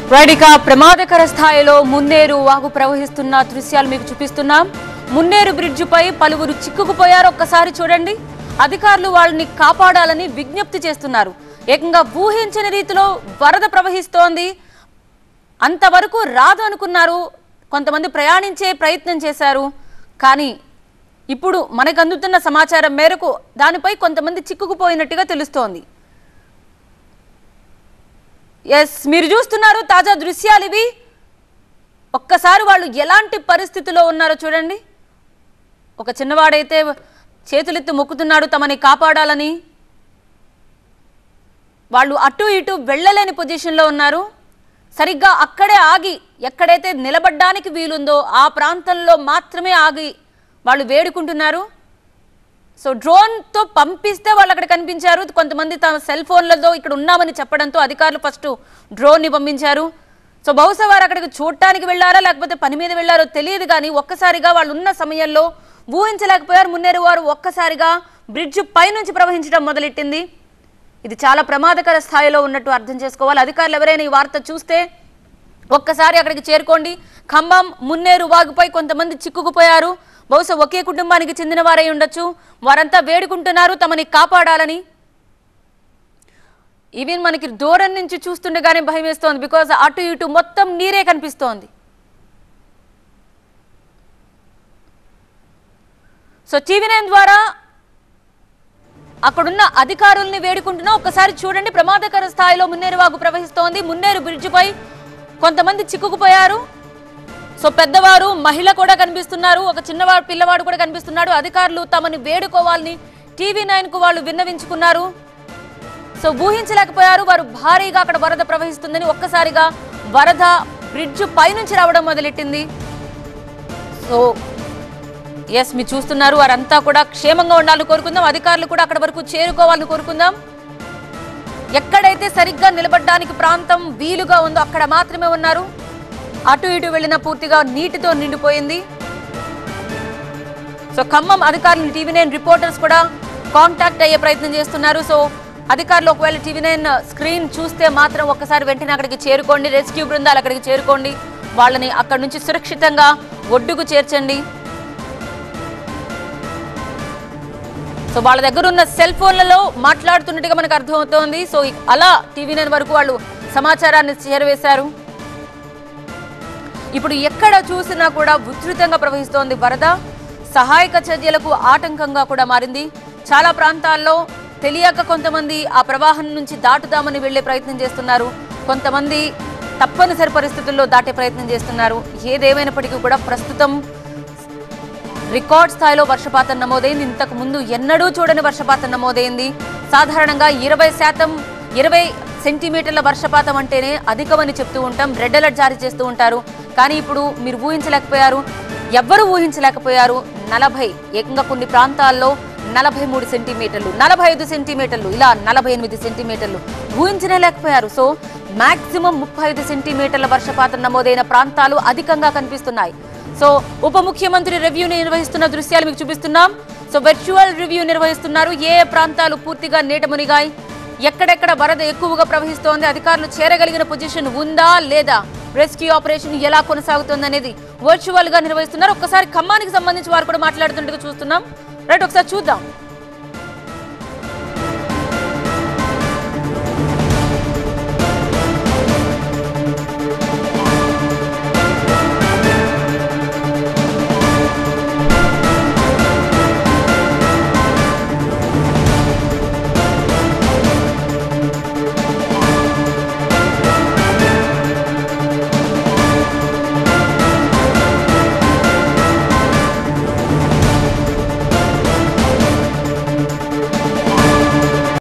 Right ప్రమాదకర స్థాయిలో మున్నేరు వాగు ప్రవహిస్తున్న దృశ్యాలు మీకు చూపిస్తున్నాం. మున్నేరు బ్రిడ్జ్ పై పలువురు చిక్కుకుపోయారు. ఒక్కసారి చూడండి. అధికారులు వాళ్ళని కాపాడాలని విజ్ఞప్తి చేస్తున్నారు. ఏకంగా ఊహించని రీతిలో వరద ప్రవహిస్తోంది. అంతవరకు రాదు అనుకున్నారు. కొంతమంది ప్రయాణించే ప్రయత్నం చేశారు. కానీ ఇప్పుడు మనకు అందుతున్న సమాచారం మేరకు దానిపై కొంతమంది చిక్కుకుపోయినట్టుగా తెలుస్తోంది. ఎస్, మీరు చూస్తున్నారు తాజా దృశ్యాలు ఇవి. ఒక్కసారి వాళ్ళు ఎలాంటి పరిస్థితిలో ఉన్నారో చూడండి. ఒక చిన్నవాడైతే చేతులెత్తి మొక్కుతున్నాడు తమని కాపాడాలని. వాళ్ళు అటు ఇటు వెళ్ళలేని పొజిషన్లో ఉన్నారు. సరిగ్గా అక్కడే ఆగి, ఎక్కడైతే నిలబడ్డానికి వీలుందో ఆ ప్రాంతంలో మాత్రమే ఆగి వాళ్ళు వేడుకుంటున్నారు. సో డ్రోన్తో పంపిస్తే వాళ్ళు అక్కడ కనిపించారు. కొంతమంది తమ సెల్ ఫోన్లతో ఇక్కడ ఉన్నామని చెప్పడంతో అధికారులు ఫస్ట్ డ్రోన్ని పంపించారు. సో బహుశా వారు అక్కడికి చూడటానికి వెళ్ళారా లేకపోతే పని మీద వెళ్ళారో తెలియదు. కానీ ఒక్కసారిగా వాళ్ళు ఉన్న సమయంలో ఊహించలేకపోయారు. మున్నేరు వారు ఒక్కసారిగా బ్రిడ్జ్ పైనుంచి ప్రవహించడం మొదలెట్టింది. ఇది చాలా ప్రమాదకర స్థాయిలో ఉన్నట్టు అర్థం చేసుకోవాలి. అధికారులు ఎవరైనా ఈ వార్త చూస్తే ఒక్కసారి అక్కడికి చేరుకోండి. ఖమ్మం మున్నేరు వాగుపై కొంతమంది చిక్కుకుపోయారు. బహుశా ఒకే కుటుంబానికి చెందిన వారై ఉండొచ్చు. వారంతా వేడుకుంటున్నారు తమని కాపాడాలని. ఈవెన్ మనకి దూరం నుంచి చూస్తుండగానే భయం వేస్తోంది. బికాజ్ అటు ఇటు మొత్తం నీరే కనిపిస్తోంది. సో టీవీ9 ద్వారా అక్కడున్న అధికారుల్ని వేడుకుంటున్నా. ఒక్కసారి చూడండి, ప్రమాదకర స్థాయిలో మున్నేరు వాగు ప్రవహిస్తోంది. మున్నేరు బ్రిడ్జ్ పై కొంతమంది చిక్కుకుపోయారు. సో పెద్దవారు, మహిళ కూడా కనిపిస్తున్నారు. ఒక చిన్నవాడు పిల్లవాడు కూడా కనిపిస్తున్నాడు. అధికారులు తమని వేడుకోవాలని టీవీ9కు వాళ్ళు విన్నవించుకున్నారు. సో ఊహించలేకపోయారు వారు భారీగా అక్కడ వరద ప్రవహిస్తుందని. ఒక్కసారిగా వరద బ్రిడ్జ్ పైనుంచి రావడం మొదలెట్టింది. సో ఎస్, మీరు చూస్తున్నారు. వారంతా కూడా క్షేమంగా ఉండాలని కోరుకుందాం. అధికారులు కూడా అక్కడ వరకు చేరుకోవాలని కోరుకుందాం. ఎక్కడైతే సరిగ్గా నిలబడడానికి ప్రాంతం వీలుగా ఉందో అక్కడ మాత్రమే ఉన్నారు. అటు ఇటు వెళ్ళిన పూర్తిగా నీటితో నిండిపోయింది. సో ఖమ్మం అధికారులు టీవీ9 రిపోర్టర్స్ కూడా కాంటాక్ట్ అయ్యే ప్రయత్నం చేస్తున్నారు. సో అధికారులు ఒకవేళ టీవీ9 స్క్రీన్ చూస్తే మాత్రం ఒక్కసారి వెంటనే అక్కడికి చేరుకోండి. రెస్క్యూ బృందాలు అక్కడికి చేరుకోండి. వాళ్ళని అక్కడి నుంచి సురక్షితంగా ఒడ్డుకు చేర్చండి. సో వాళ్ళ దగ్గర ఉన్న సెల్ ఫోన్లలో మాట్లాడుతున్నట్టుగా మనకు అర్థమవుతోంది. సో అలా టీవీ9 వరకు వాళ్ళు సమాచారాన్ని చేరవేశారు. ఇప్పుడు ఎక్కడ చూసినా కూడా ఉధృతంగా ప్రవహిస్తోంది వరద. సహాయక చర్యలకు ఆటంకంగా కూడా మారింది. చాలా ప్రాంతాల్లో తెలియక కొంతమంది ఆ ప్రవాహం నుంచి దాటుదామని వెళ్లే ప్రయత్నం చేస్తున్నారు. కొంతమంది తప్పనిసరి పరిస్థితుల్లో దాటే ప్రయత్నం చేస్తున్నారు. ఏదేమైనప్పటికీ కూడా ప్రస్తుతం రికార్డ్ స్థాయిలో వర్షపాతం నమోదైంది. ఇంతకు ముందు ఎన్నడూ చూడని వర్షపాతం నమోదైంది. సాధారణంగా 20 సెంటీమీటర్ల వర్షపాతం అంటేనే అధికమని చెప్తూ ఉంటాం. రెడ్ అలర్ట్ జారీ చేస్తూ ఉంటారు. కానీ ఇప్పుడు మీరు ఊహించలేకపోయారు, ఎవ్వరూ ఊహించలేకపోయారు. 40, ఏకంగా కొన్ని ప్రాంతాల్లో 43 సెంటీమీటర్లు, 45 సెంటీమీటర్లు, ఇలా 48 సెంటీమీటర్లు ఊహించలేకపోయారు. సో మాక్సిమం 35 సెంటీమీటర్ల వర్షపాతం నమోదైన ప్రాంతాలు అధికంగా కనిపిస్తున్నాయి. సో ఉప ముఖ్యమంత్రి రివ్యూని నిర్వహిస్తున్న దృశ్యాలు మీకు చూపిస్తున్నాం. సో వర్చువల్ రివ్యూ నిర్వహిస్తున్నారు. ఏ ప్రాంతాలు పూర్తిగా నీట మునిగాయి, ఎక్కడెక్కడ వరద ఎక్కువగా ప్రవహిస్తోంది, అధికారులు చేరగలిగిన పొజిషన్ ఉందా లేదా, రెస్క్యూ ఆపరేషన్ ఎలా కొనసాగుతోంది అనేది వర్చువల్ గా నిర్వహిస్తున్నారు. ఒక్కసారి ఖమ్మానికి సంబంధించి వారు కూడా మాట్లాడుతుండగా చూస్తున్నాం. రైట్, ఒకసారి చూద్దాం.